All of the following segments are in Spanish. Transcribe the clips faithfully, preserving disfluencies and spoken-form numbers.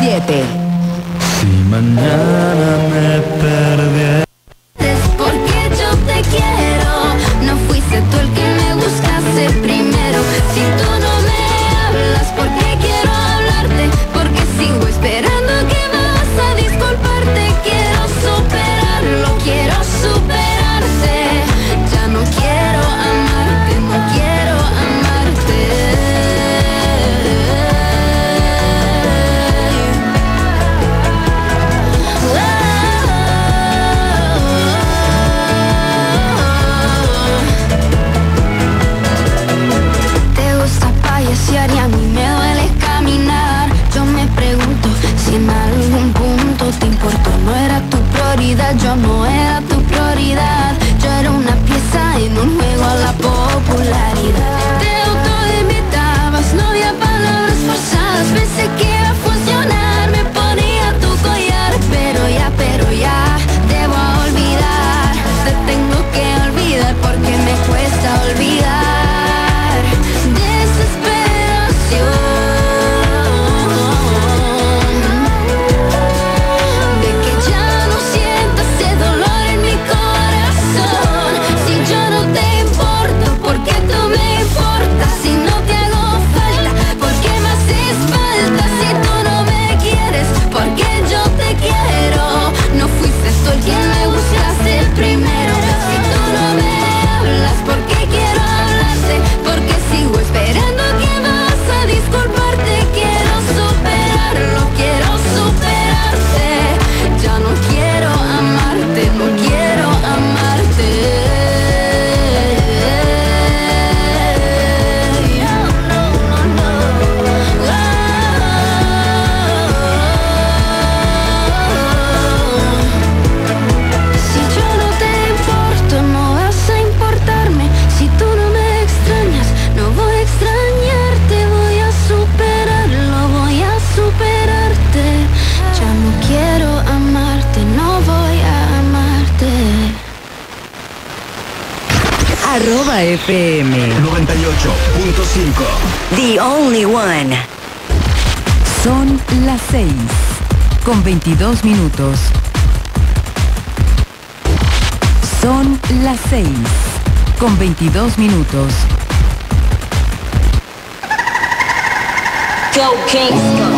siete. Si mañana me perdiera. Porque yo te quiero, no fuiste tú el que me buscaste primero. Si tú no me hablas, porque quiero hablarte, porque sigo esperando que me vas a disculparte. Quiero superarlo, quiero superarte. Ya no quiero amarte, no quiero amarte. Te gusta payasear y a mí me duele caminar. Yo me pregunto si en algún punto te importó. No era tu prioridad, yo no era tu prioridad. Yo era una pieza en un juego a la popularidad. Te autoinvitabas, no había palabras forzadas. Pensé que iba a funcionar, me ponía tu collar. Pero ya, pero ya, debo olvidar. Te tengo que olvidar porque me cuesta olvidar. Desesperación de que ya no siento ese dolor en mi corazón. Si yo no te importo, ¿por qué tú me importas? Si no te hago falta, ¿por qué me haces falta? Si tú no me quieres, porque yo te quiero. No fuiste tú el que me buscaste primero. Si tú no me hablas, porque quiero hablarte, porque sigo esperando que me vas a disculparte. Quiero superarlo, quiero superarte. Ya no quiero amarte, no quiero amarte. Si yo no te importo, no vas a importarme. Si tú no me extrañas, no voy a extrañarte. Voy a superarlo, voy a superarte. Ya no quiero amarte, no voy a amarte. Arroba F M. noventa y ocho punto cinco. The only one. Son las seis con veintidós minutos. Son las seis con veintidós minutos. Go Kings, go.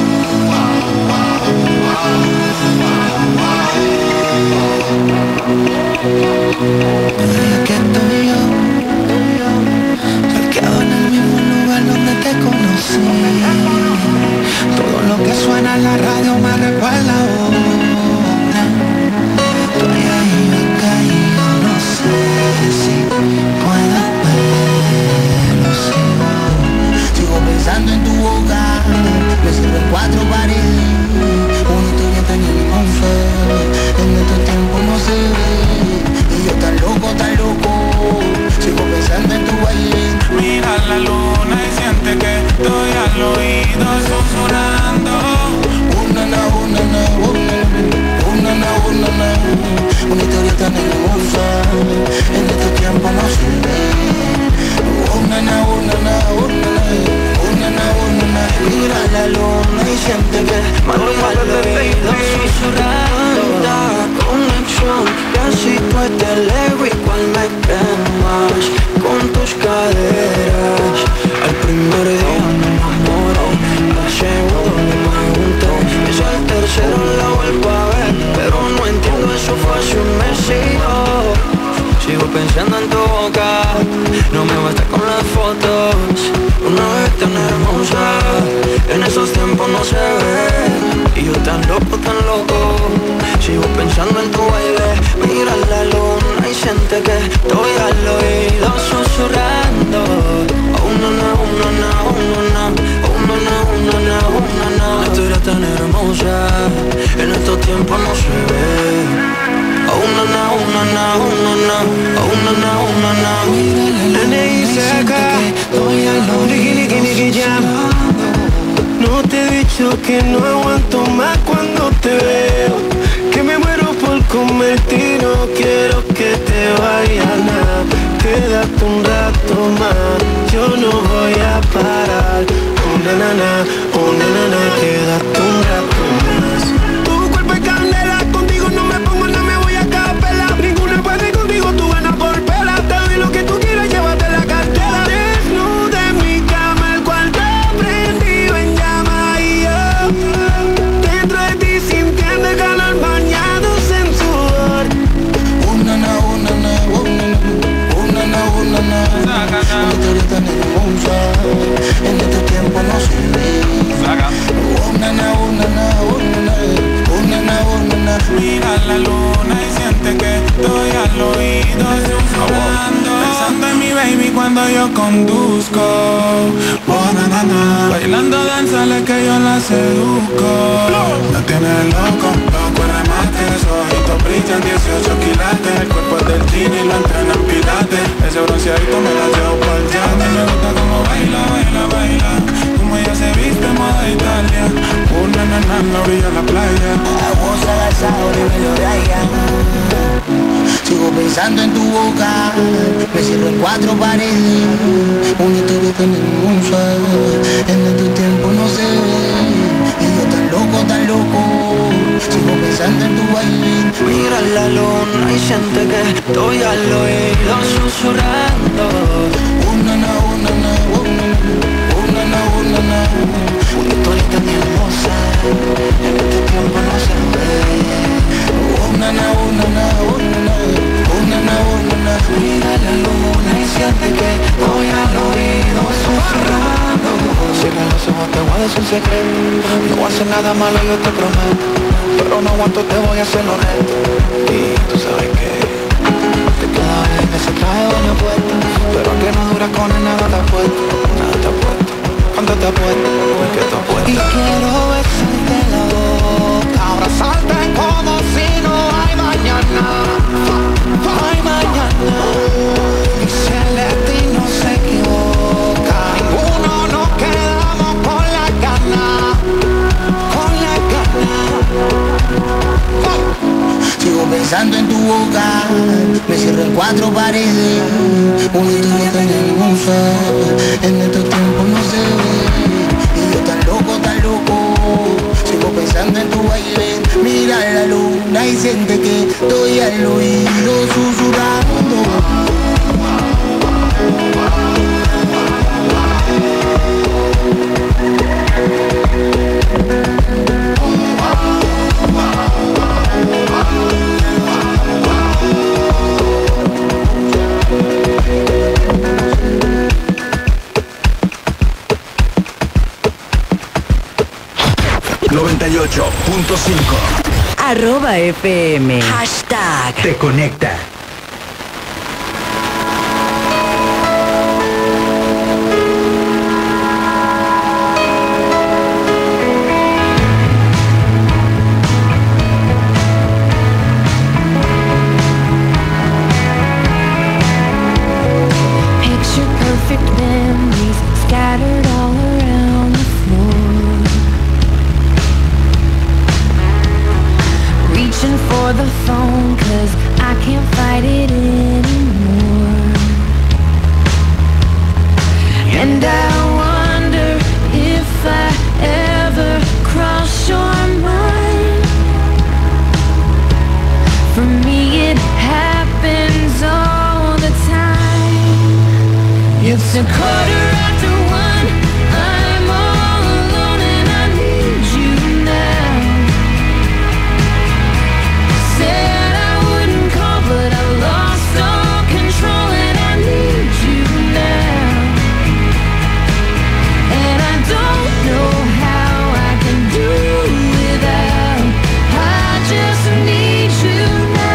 Desde que estoy yo, parqueado en el mismo lugar donde te conocí. Todo lo que suena en la radio me recuerda a vos. Estoy ahí caído, no sé si puedo verlo. Sigo, sigo pensando en tu boca, me cierro en cuatro paredes. Una historia tan inconfe, en estos tiempos no se ve. Y yo tan loco, tan loco, sigo pensando en tu baile. Mira la luna y siente que estoy al oído susurrando. Una na, una na, una una na, una na. Una historia tan hermosa, en estos tiempos no se ve. Una na, una na, una na, una na, una na. Mira la luna y siente que me voy al oído susurrando. Conexión, y así pues te leo igual me quemas con tus caderas. Al primer día me enamoro, al segundo me pregunto, es el tercero la vuelvo a ver, pero no entiendo, eso fue hace un mes y yo sigo pensando en tu boca, no me basta con las fotos, una vez tan hermosa, en esos tiempos no se ve, y yo tan loco, tan loco, sigo pensando en tu baile, mira la luna y siente que estoy al oído susurrando. Oh, no, no, no, no, no, no, oh, no, no, no, no, no, no. La historia tan hermosa, en estos tiempos no se ve. Oh, no, no, no, no, no, no, oh, no, no, no, no. La luna y siente que estoy al oído susurrando. No te he dicho que no aguanto más cuando te veo, que me muero por comerte y no quiero que te vayas nada. Quédate un rato más, yo no voy a parar. Oh, na, na, na, oh, na, na, na. Quédate un rato conduzco. Oh, na, na, na. Bailando danzale que yo la seduzco. La tiene loco, loco el remate. Sus ojitos brillan, dieciocho quilates. El cuerpo es del chino y lo entrena en pilates. Ese bronceadito me la llevo pa'l yate. Me gusta como baila, baila, baila. Como ella se viste moda Italia. Una nana en la orilla de la playa. Aguas agasados de melodía. Sigo pensando en tu boca. Me cierro en cuatro paredes. Una historia tan hermosa. En estos tiempos no se ve. Y yo tan loco, tan loco. Sigo pensando en tu baile. Mira la luna y siente que estoy al oído susurrando. Una na, una na, una na, una na, una na. Una historia tan hermosa. En este tiempo no se ve. Una na, una na, una na, una na, una na. Mira la luna y siente que estoy al oído susurrando. Cierra los ojos, te voy a decir un secreto. No voy a hacer nada malo, yo te prometo. Pero no aguanto, te voy a hacer honesto. Y tú sabes que te queda bien ese traje doña puesta. Pero que no dura con él, nada te apuesto. Nada te apuesto. ¿Cuánto te apuesto? ¿Qué te apuesto? Y quiero besarte la boca, abrazarte como si no hay mañana. Hay mañana. Y si el destino se equivoca, ninguno nos quedamos con la gana. Con la gana. Sigo pensando en tu boca. Me cierro en cuatro paredes. Una historia tan hermosa. En estos tiempos no se ve. Y yo tan loco, tan loco. Sigo pensando en tu baile. Mira la luna y siente que estoy al oído susurrando. noventa y ocho punto cinco. Arroba F M. Hashtag. Te conecta. Picture perfect memories scattered all around the floor. Reaching for the phone cause I can't fight it anymore. And I wonder if I ever cross your mind. For me it happens all the time. It's a quarter after one. I'm all alone and I need you now. Said I wouldn't call but I lost all control and I need you now. And I don't know how I can do without. I just need you now.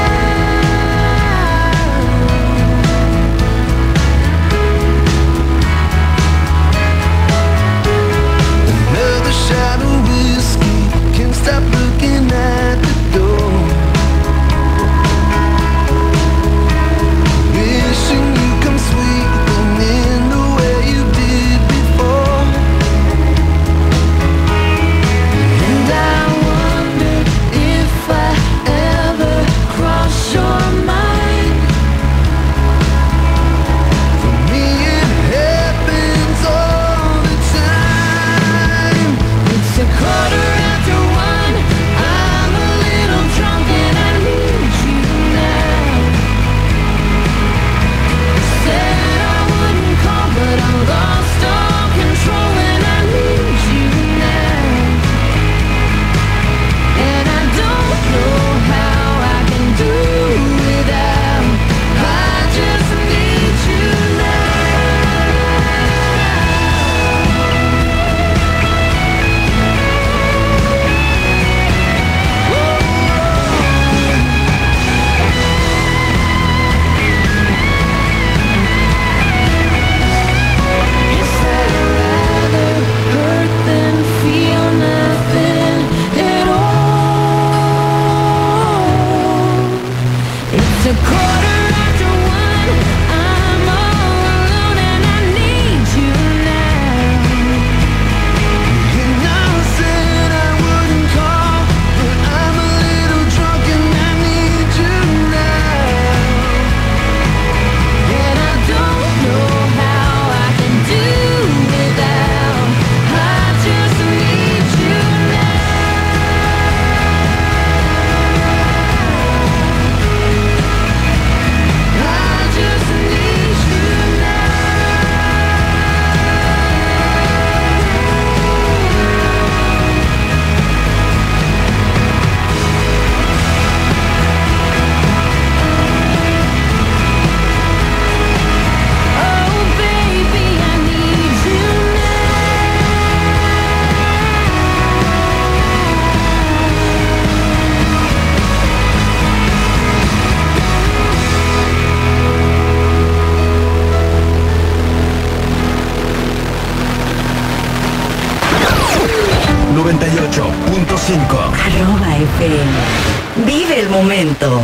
cinco. Arroba F M. Vive el momento.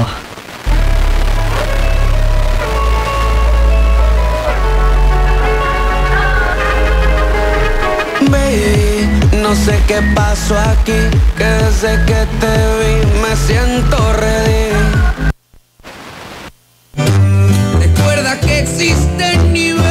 Baby, no sé qué pasó aquí, que desde que te vi me siento ready. Recuerda que existen niveles.